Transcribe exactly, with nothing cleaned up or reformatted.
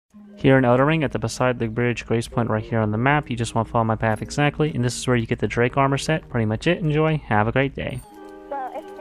Here in Elden Ring, at the beside the bridge grace point right here on the map, you just want to follow my path exactly, and this is where you get the Drake armor set. Pretty much it. Enjoy. Have a great day. Well, it's